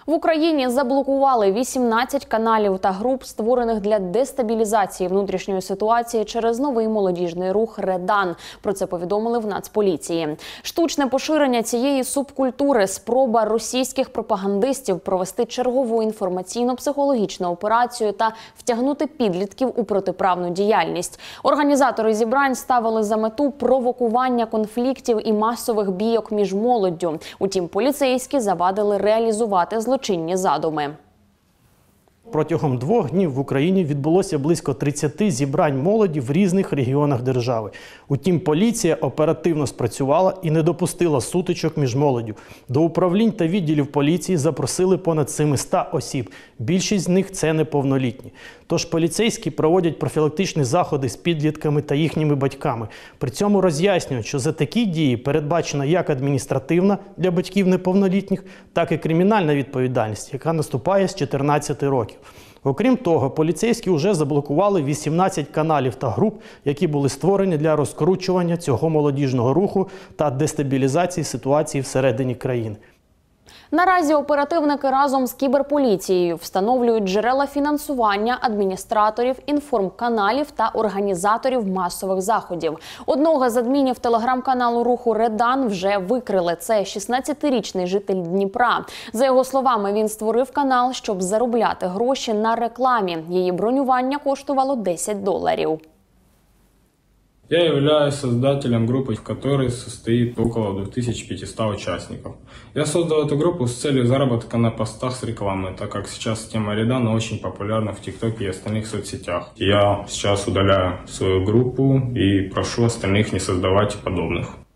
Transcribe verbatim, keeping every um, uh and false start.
В Україні заблокували вісімнадцять каналів та груп, створених для дестабілізації внутрішньої ситуації через новий молодіжний рух «Редан». Про це повідомили в Нацполіції. Штучне поширення цієї субкультури – спроба російських пропагандистів провести чергову інформаційно-психологічну операцію та втягнути підлітків у протиправну діяльність. Організатори зібрань ставили за мету провокування конфліктів і масових бійок між молоддю. Утім, поліцейські завадили реалізувати злочинні задуми. Протягом двох днів в Україні відбулося близько тридцяти зібрань молоді в різних регіонах держави. Утім, поліція оперативно спрацювала і не допустила сутичок між молоддю. До управлінь та відділів поліції запросили понад сімсот осіб. Більшість з них – це неповнолітні. Тож поліцейські проводять профілактичні заходи з підлітками та їхніми батьками. При цьому роз'яснюють, що за такі дії передбачена як адміністративна для батьків неповнолітніх, так і кримінальна відповідальність, яка наступає з чотирнадцяти років. Окрім того, поліцейські вже заблокували вісімнадцять каналів та груп, які були створені для розкручування цього молодіжного руху та дестабілізації ситуації всередині країни. Наразі оперативники разом з кіберполіцією встановлюють джерела фінансування адміністраторів, інформканалів та організаторів масових заходів. Одного з адмінів телеграм-каналу руху «Редан» вже викрили. Це шістнадцятирічний житель Дніпра. За його словами, він створив канал, щоб заробляти гроші на рекламі. Її бронювання коштувало десять доларів. Я являюсь создателем группы, в которой состоит около двух тысяч пятисот участников. Я создал эту группу с целью заработка на постах с рекламой, так как сейчас тема Редана очень популярна в ТикТоке и остальных соцсетях. Я сейчас удаляю свою группу и прошу остальных не создавать подобных.